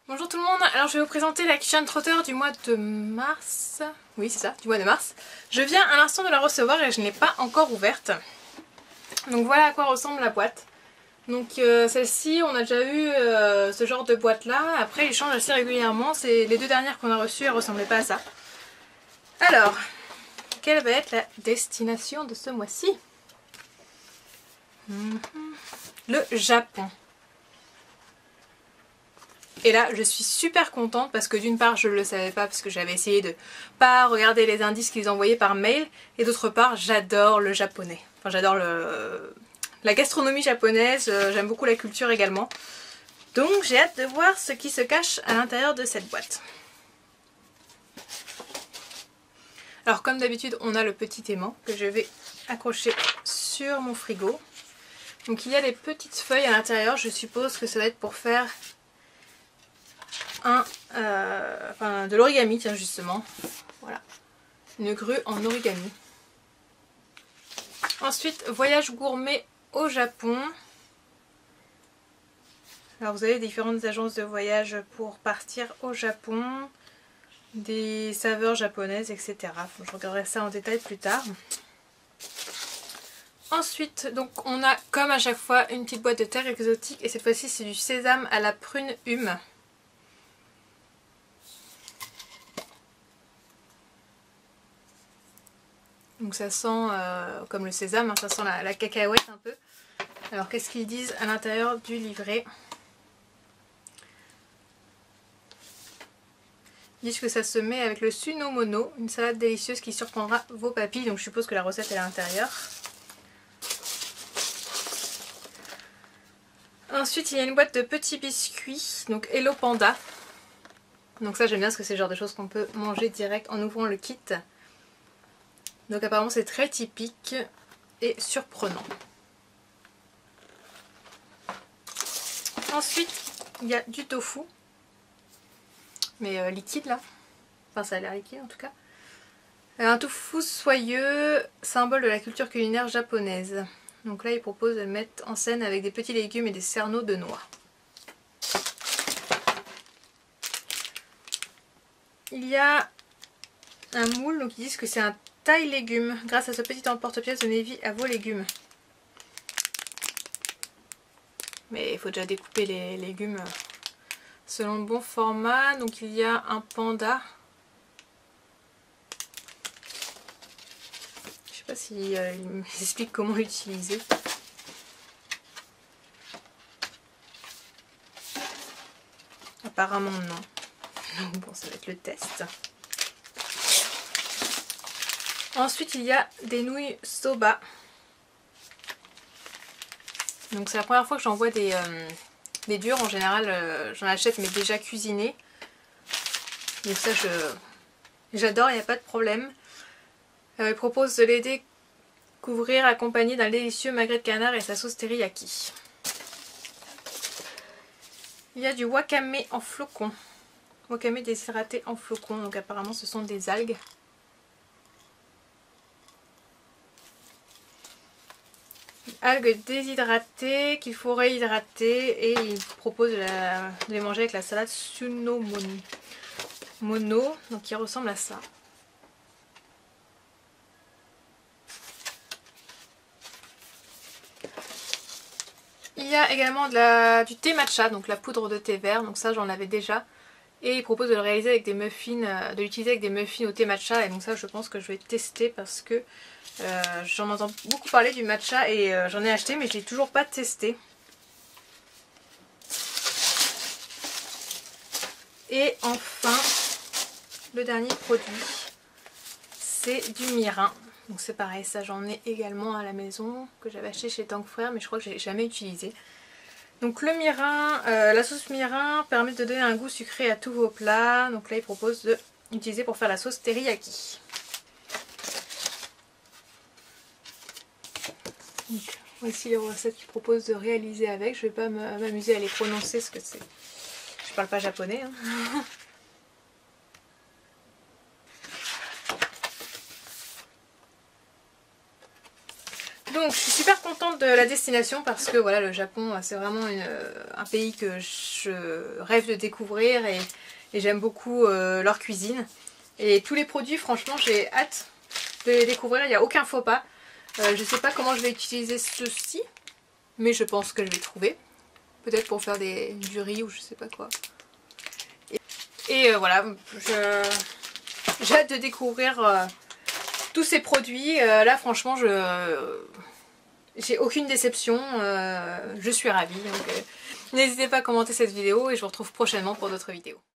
Bonjour tout le monde, alors je vais vous présenter la Kitchen Trotter du mois de mars. Oui c'est ça, du mois de mars. Je viens à l'instant de la recevoir et je ne l'ai pas encore ouverte. Donc voilà à quoi ressemble la boîte. Donc celle-ci, on a déjà eu ce genre de boîte là. Après ils changent assez régulièrement. Les deux dernières qu'on a reçues, elles ne ressemblaient pas à ça. Alors, quelle va être la destination de ce mois-ci? Le Japon. Et là je suis super contente parce que d'une part je ne le savais pas parce que j'avais essayé de pas regarder les indices qu'ils envoyaient par mail, et d'autre part j'adore le japonais. Enfin j'adore la gastronomie japonaise, j'aime beaucoup la culture également. Donc j'ai hâte de voir ce qui se cache à l'intérieur de cette boîte. Alors comme d'habitude on a le petit aimant que je vais accrocher sur mon frigo. Donc il y a des petites feuilles à l'intérieur, je suppose que ça va être pour faire de l'origami, tiens justement, voilà, une grue en origami. Ensuite, voyage gourmet au Japon. Alors vous avez différentes agences de voyage pour partir au Japon, des saveurs japonaises, etc. Je regarderai ça en détail plus tard. Ensuite, donc on a comme à chaque fois une petite boîte de terre exotique, et cette fois-ci c'est du sésame à la prune hume. Donc ça sent comme le sésame, hein, ça sent la cacahuète un peu. Alors qu'est-ce qu'ils disent à l'intérieur du livret? Ils disent que ça se met avec le sunomono, une salade délicieuse qui surprendra vos papilles. Donc je suppose que la recette est à l'intérieur. Ensuite il y a une boîte de petits biscuits, donc Hello Panda. Donc ça j'aime bien parce que c'est le genre de choses qu'on peut manger direct en ouvrant le kit. Donc apparemment c'est très typique et surprenant. Ensuite il y a du tofu, mais liquide là, enfin ça a l'air liquide en tout cas. Un tofu soyeux, symbole de la culture culinaire japonaise. Donc là il propose de le mettre en scène avec des petits légumes et des cerneaux de noix. Il y a un moule, donc ils disent que c'est un taille légumes. Grâce à ce petit emporte-pièce, donnez vie à vos légumes. Mais il faut déjà découper les légumes selon le bon format. Donc il y a un panda. Je sais pas si il m'explique comment l'utiliser. Apparemment non. Donc bon, ça va être le test. Ensuite il y a des nouilles soba. Donc c'est la première fois que j'en vois des durs. En général j'en achète mais déjà cuisinées. Donc ça j'adore, il n'y a pas de problème. Il propose de les découvrir accompagné d'un délicieux magret de canard et sa sauce teriyaki. Il y a du wakame en flocons. Wakame déshydraté en flocons, donc apparemment ce sont des algues. Algues déshydratées qu'il faut réhydrater, et il propose de les manger avec la salade sunomono, donc qui ressemble à ça. Il y a également du thé matcha, donc la poudre de thé vert, donc ça j'en avais déjà. Et il propose de le réaliser avec des muffins, de l'utiliser avec des muffins au thé matcha, et donc ça je pense que je vais tester parce que j'en entends beaucoup parler du matcha et j'en ai acheté mais je l'ai toujours pas testé. Et enfin, le dernier produit, c'est du mirin. Donc c'est pareil, ça j'en ai également à la maison, que j'avais acheté chez Tank Frère mais je crois que je l'ai jamais utilisé. Donc le mirin, la sauce mirin permet de donner un goût sucré à tous vos plats. Donc là il propose de l'utiliser pour faire la sauce teriyaki. Donc, voici les recettes qu'il propose de réaliser avec. Je vais pas m'amuser à les prononcer parce que je parle pas japonais. Hein. Donc donc je suis super contente de la destination parce que voilà, le Japon c'est vraiment un pays que je rêve de découvrir et j'aime beaucoup leur cuisine. Et tous les produits, franchement, j'ai hâte de les découvrir, il n'y a aucun faux pas. Je sais pas comment je vais utiliser ceci, mais je pense que je vais trouver. Peut-être pour faire du riz ou je sais pas quoi. Et voilà, j'ai hâte de découvrir tous ces produits. Là franchement, j'ai aucune déception. Je suis ravie. Donc n'hésitez pas à commenter cette vidéo et je vous retrouve prochainement pour d'autres vidéos.